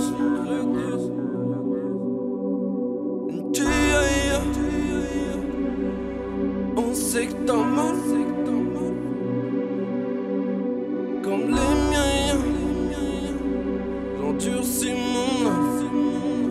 On sait que t'as mal, comme les miens. J'endurcis mon âme.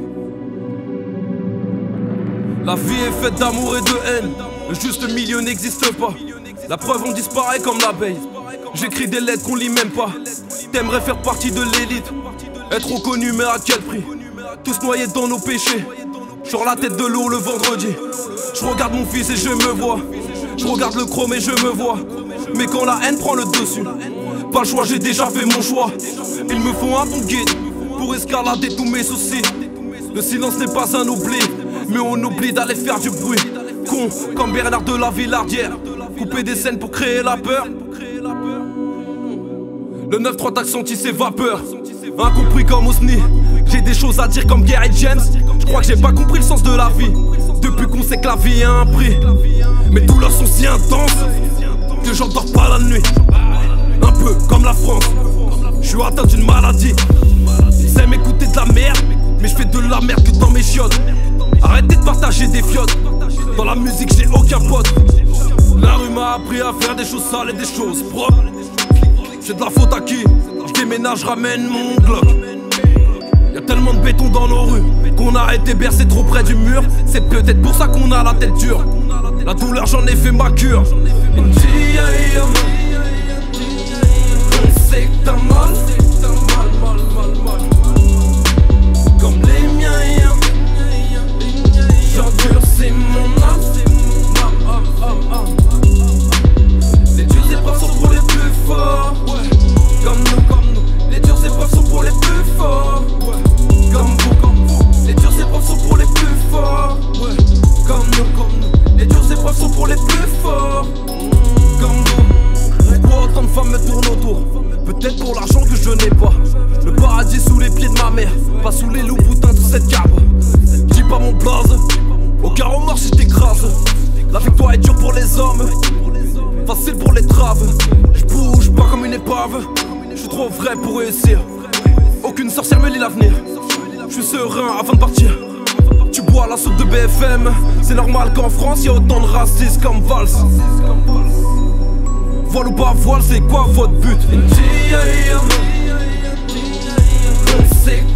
La vie est faite d'amour et de haine. Le juste milieu n'existe pas. La preuve on disparaît comme l'abeille. J'écris des lettres qu'on lit même pas. T'aimerais faire partie de l'élite, être reconnu mais à quel prix? Tous noyés dans nos péchés. Sur la tête de l'eau le vendredi. Je regarde mon fils et je me vois. Je regarde le chrome et je me vois. Mais quand la haine prend le dessus, pas le choix, j'ai déjà fait mon choix. Il me faut un bon guide pour escalader tous mes soucis. Le silence n'est pas un oubli, mais on oublie d'aller faire du bruit. Con comme Bernard de la Villardière, couper des scènes pour créer la peur. Le 9-3 t'as senti ses vapeurs. Incompris comme Osni. J'ai des choses à dire comme Gary James. Je crois que j'ai pas compris le sens de la vie. Depuis qu'on sait que la vie a un prix. Mes douleurs sont si intenses que j'en dors pas la nuit. Un peu comme la France. Je suis atteint d'une maladie. Ils aiment écouter de la merde, mais je fais de la merde que dans mes chiottes. Arrêtez de partager des fiottes. Dans la musique j'ai aucun pote. La rue m'a appris à faire des choses sales et des choses propres. C'est de la faute à qui? Je déménage, ramène mon Glock. Y'a tellement de béton dans nos rues qu'on a été bercé trop près du mur. C'est peut-être pour ça qu'on a la tête dure. La douleur j'en ai fait ma cure. On sait que t'as mal, comme les miens. J'endurcis mon âme. Les dures épreuves sont pour les plus forts. Comme nous, les dures épreuves sont pour les plus forts. Comme vous, les dures épreuves sont pour les plus forts. Comme nous, les dures épreuves sont pour les plus forts. Comme nous. Pourquoi autant de femmes me tournent autour? Peut-être pour l'argent que je n'ai pas. Le paradis sous les pieds de ma mère, pas sous les loups boutins de cette garde. Dis pas mon blaze, aucun remords si je t'écrase. La victoire est dure pour les hommes, facile pour les traves. Je bouge pas comme une épave. Je suis trop vrai pour réussir. Aucune sorcière me lit l'avenir. Je suis serein avant de partir. Tu bois la soupe de BFM. C'est normal qu'en France y'a autant de racistes comme Valls. Voile ou pas voile, c'est quoi votre but? On sait